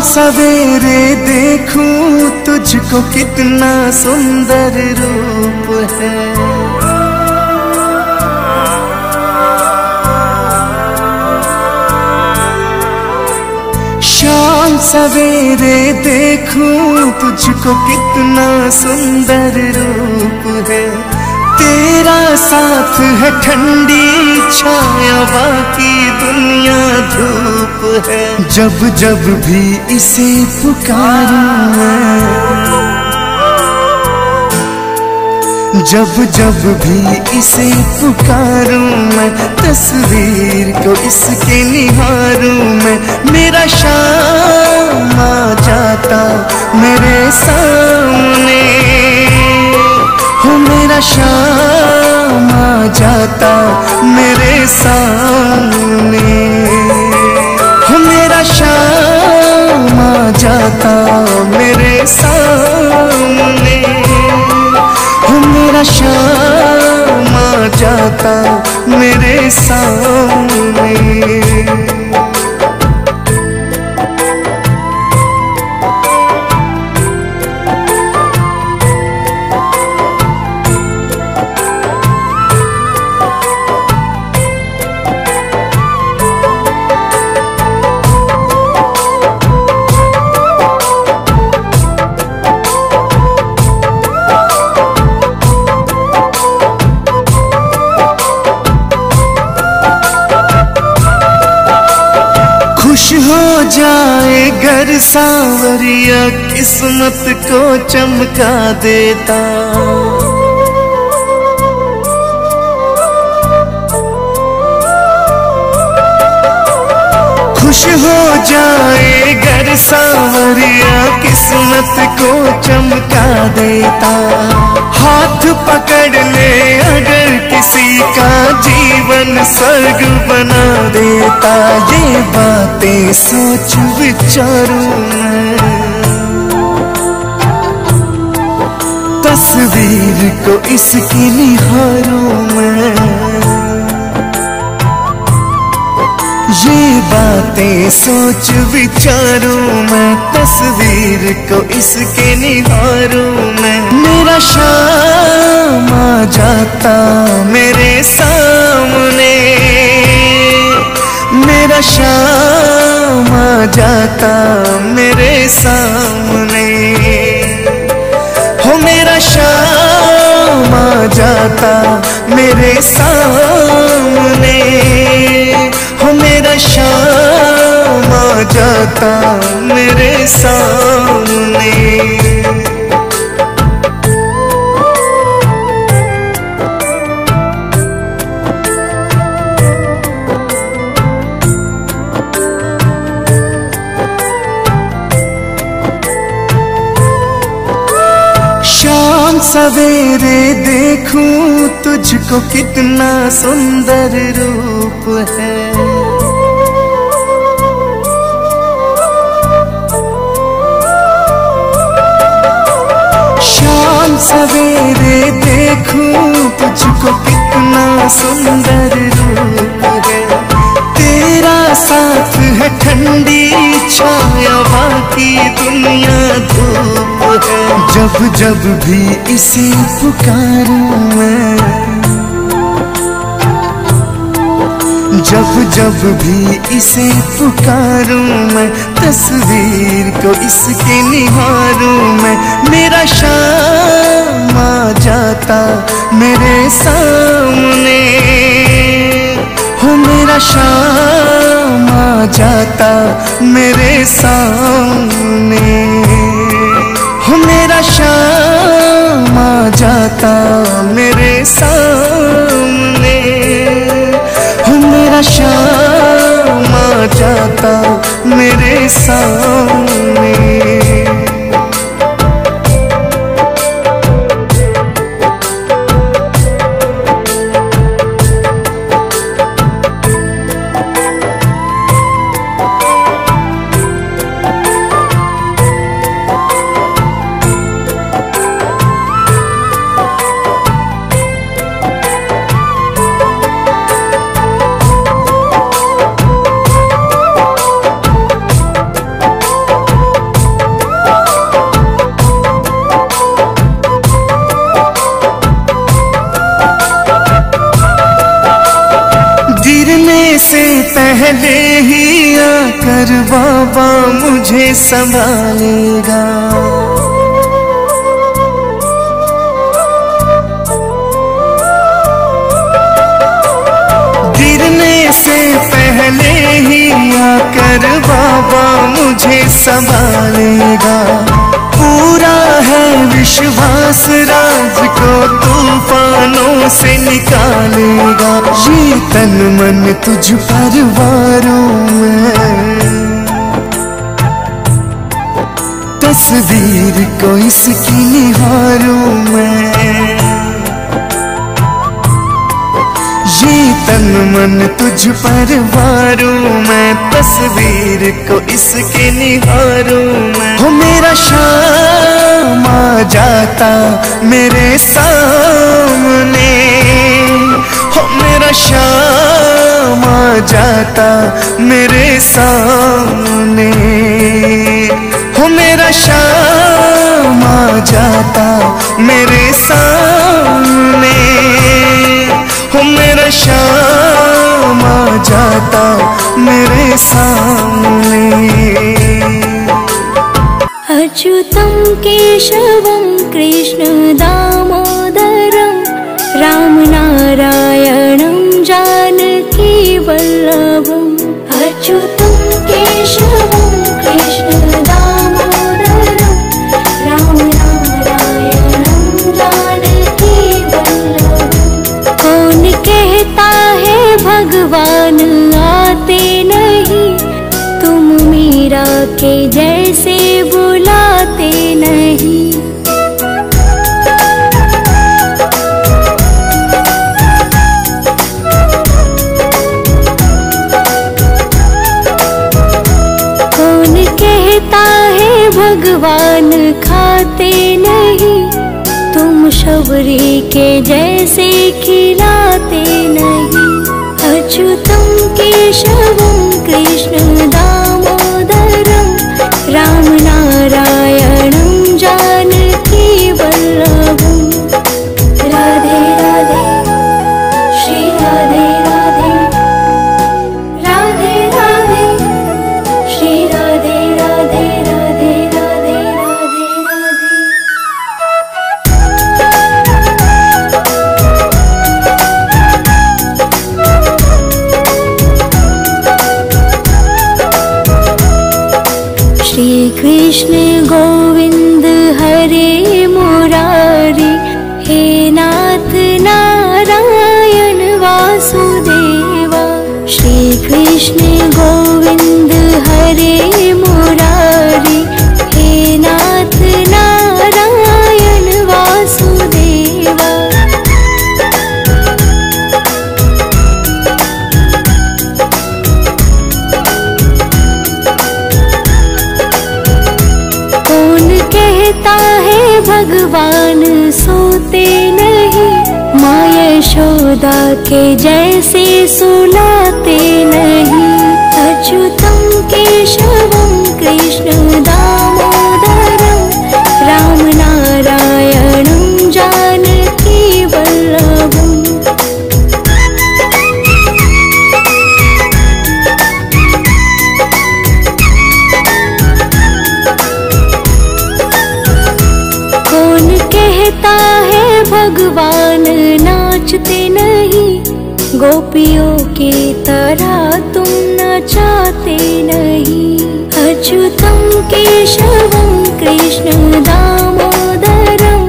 सवेरे देखूं तुझको कितना सुंदर रूप है। शाम सवेरे देखूं तुझको कितना सुंदर रूप है। तेरा साथ है ठंडी छाया, बाकी दुनिया धूप है। जब जब भी इसे पुकारूं मैं, जब जब भी इसे पुकारूं मैं, तस्वीर को इसके निहारूं मैं। मेरा शाम आ जाता मेरे सामने, हो मेरा शाम आ जाता मेरे सामने, हो मेरा शाम आ जाता मेरे सामने, हो मेरा शाम आ जाता मेरे सामने। खुश हो जाए घर सांवरिया, किस्मत को चमका देता। खुश हो जाए घर सांवरिया, किस्मत को चमका देता। हाथ पकड़ ले अगर किसी का, जीवन स्वर्ग बना देता। ये बातें सोच विचारूं मैं, तस्वीर को इसकी निहारूं मैं। ये बातें सोच विचारूं मैं, तस्वीर को इसके निहारूं मैं। मेरा शाम आ जाता मेरे सामने, मेरा शाम आ जाता मेरे सामने, हो मेरा शाम आ जाता मेरे सामने, हो मेरा शाम आ जाता मेरे सामने। शाम सवेरे देखूं तुझको कितना सुंदर रूप है। शाम सवेरे देखूं तुझको कितना सुंदर रूप है। तेरा साथ है ठंडी छाया, बाकी दुनिया धूप है। जब जब भी इसे पुकारूं मैं, जब जब भी इसे पुकारूं मैं, तस्वीर को इसके निहारूं मैं। मेरा शाम आ जाता मेरे सामने, हो मेरा शाम आ जाता मेरे सामने, हो मेरा शाम आ जाता मेरे सामने, हो मेरा शाम आ जाता मेरे सामने। पर बाबा मुझे संभालेगा। से पहले ही आकर बाबा मुझे संभालेगा। पूरा है विश्वास राज को तूफानों से निकालेगा। ये तन मन तुझ पर वारूं मैं, तस्वीर को इसकी निहारूं मैं। ये तन मन तुझ पर वारूं मैं, तस्वीर को इसके निहारूं मैं। हो मेरा शाम आ जाता मेरे सामने, हो मेरा शाम आ जाता मेरे सामने, हो मेरा शाम आ जाता मेरे सामने, हो मेरा शाम आ जाता मेरे सामने। अच्युतं केशवं कृष्ण दामोदरं रामनारायणं जानकी वल्लभम्। अच्युतं केशवं कृष्ण दामोदरं रामनारायणं जानकी वल्लभम्। कौन कहता है भगवान आते नहीं, तुम मीरा के जैसे बुलाते नहीं। कौन कहता है भगवान खाते नहीं, तुम शबरी के जैसे खिलाते नहीं। अच्युतं केशवं कृष्ण दामोदरं रामनारायणं जानकी वल्लभम्। राधे राधे श्री राधे राधे, राधे राधे श्री राधे राधे, राधे राधे राधे राधे। श्री कृष्ण गोविंद हरे मुरारी, हे नाथ नारायण वासुदेवा। श्री कृष्ण गोविंद हरे मुरारी, हे नाथ नारायण वासुदेवा। कहता है भगवान सोते नहीं, माँ यशोदा के जैसे सुलाते नहीं। अच्युतं केशवं कृष्ण दामोदरं रामनारायणं जानकी वल्लभम्। कहता है भगवान नाचते नहीं, गोपियों की तरह तुम नचाते नहीं। अच्युतं केशवं कृष्ण दामोदरं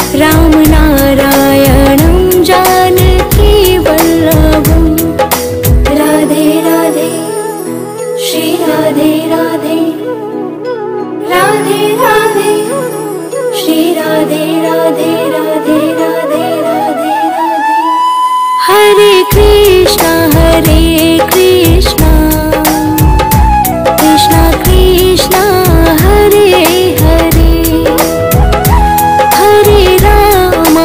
रामनारायणं जानकी वल्लभम्। राधे राधे श्री राधे राधे, राधे राधे श्री राधे राधे, राधे राधे राधे राधे। हरे कृष्णा कृष्णा कृष्णा हरे हरे, हरे राम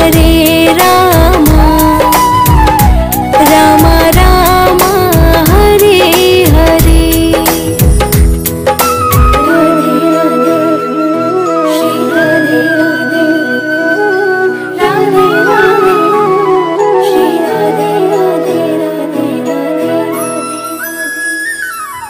राम राम हरे हरे।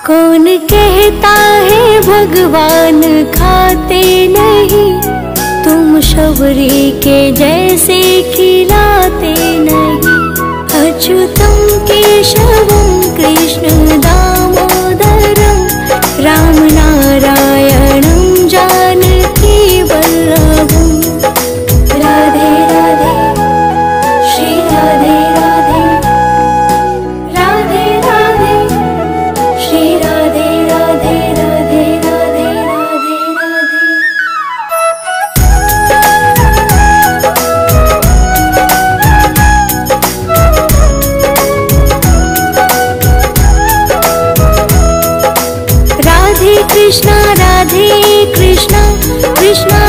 कौन कहता है भगवान खाते नहीं, तुम शबरी के जैसे खिलाते नहीं। अच्युतम केशवम कृष्ण दामोदरम, राम नारायणं जानकी वल्लभम। राधे राधे श्री राधे राधे, राधे राधे श्री राधे राधे, राधे राधे राधे राधे। राधे कृष्णा, कृष्णा